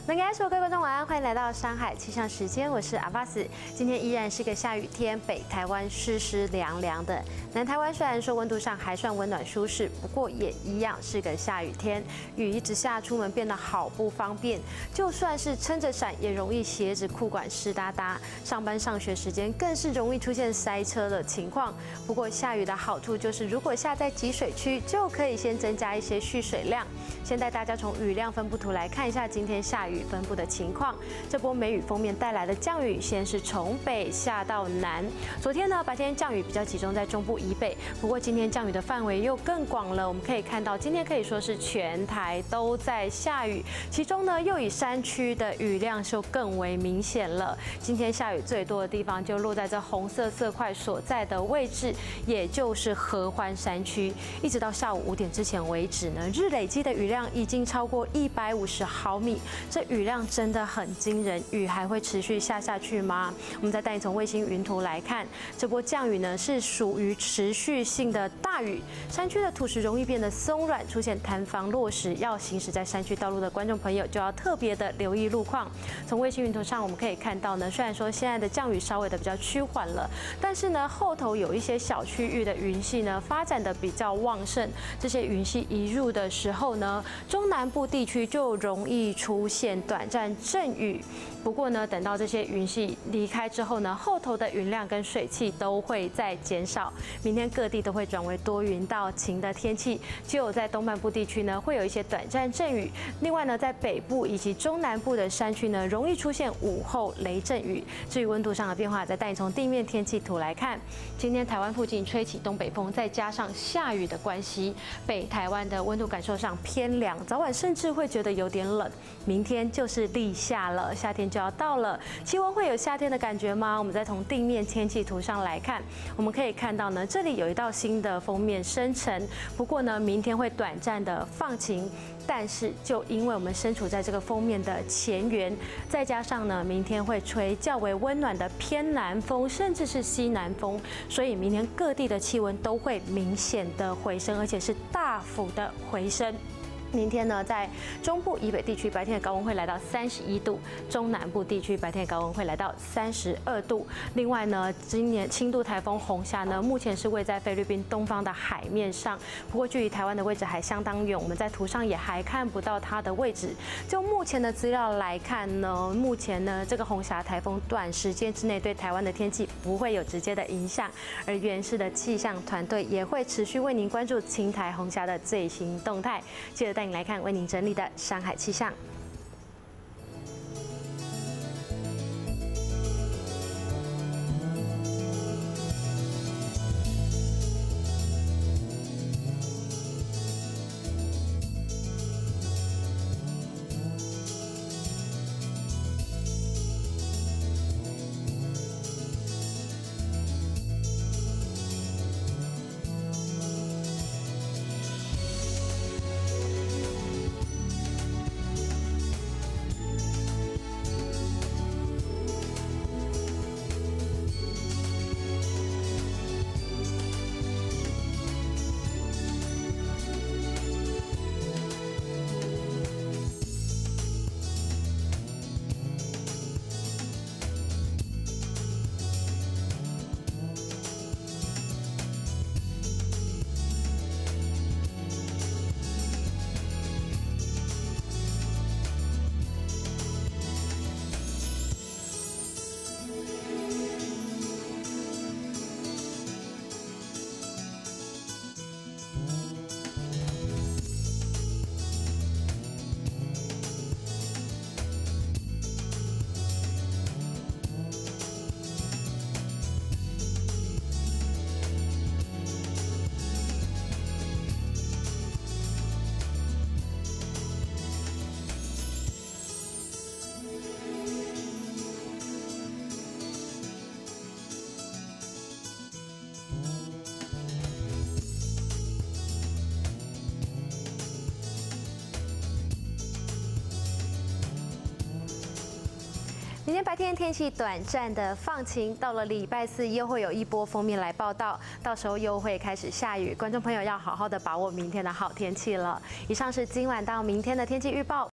能给大家说，各位观众晚安，欢迎来到山海气象时间，我是阿巴斯。今天依然是个下雨天，北台湾湿湿凉凉的。南台湾虽然说温度上还算温暖舒适，不过也一样是个下雨天，雨一直下，出门变得好不方便。就算是撑着伞，也容易鞋子裤管湿哒哒。上班上学时间更是容易出现塞车的情况。不过下雨的好处就是，如果下在集水区，就可以先增加一些蓄水量。先带大家从雨量分布图来看一下今天下雨分布的情况。这波梅雨锋面带来的降雨，先是从北下到南。昨天呢，白天降雨比较集中在中部以北，不过今天降雨的范围又更广了。我们可以看到，今天可以说是全台都在下雨，其中呢又以山区的雨量就更为明显了。今天下雨最多的地方就落在这红色色块所在的位置，也就是合欢山区。一直到下午5点之前为止呢，日累积的雨量已经超过150毫米，这雨量真的很惊人。雨还会持续下去吗？我们再带你从卫星云图来看，这波降雨呢是属于持续性的大雨，山区的土石容易变得松软，出现坍方落石，要行驶在山区道路的观众朋友就要特别的留意路况。从卫星云图上我们可以看到呢，虽然说现在的降雨稍微的比较趋缓了，但是呢后头有一些小区域的云系呢发展的比较旺盛，这些云系一入的时候呢，中南部地区就容易出现短暂阵雨。不过呢，等到这些云系离开之后呢，后头的云量跟水汽都会再减少。明天各地都会转为多云到晴的天气，只有在东半部地区呢会有一些短暂阵雨。另外呢，在北部以及中南部的山区呢，容易出现午后雷阵雨。至于温度上的变化，再带你从地面天气图来看。今天台湾附近吹起东北风，再加上下雨的关系，北台湾的温度感受上偏凉，早晚甚至会觉得有点冷。明天就是立夏了，夏天就要到了，气温会有夏天的感觉吗？我们再从地面天气图上来看，我们可以看到呢，这里有一道新的锋面生成，不过呢，明天会短暂的放晴。但是，就因为我们身处在这个锋面的前缘，再加上呢，明天会吹较为温暖的偏南风，甚至是西南风，所以明天各地的气温都会明显的回升，而且是大幅的回升。明天呢，在中部以北地区白天的高温会来到31度，中南部地区白天的高温会来到32度。另外呢，今年轻度台风红霞呢，目前是位在菲律宾东方的海面上，不过距离台湾的位置还相当远，我们在图上也还看不到它的位置。就目前的资料来看呢，目前呢这个红霞台风短时间之内对台湾的天气不会有直接的影响，而原市的气象团队也会持续为您关注青台红霞的最新动态。接着带你来看为您整理的山海气象。明天白天天气短暂的放晴，到了礼拜4又会有一波锋面来报道，到时候又会开始下雨，观众朋友要好好的把握明天的好天气了。以上是今晚到明天的天气预报。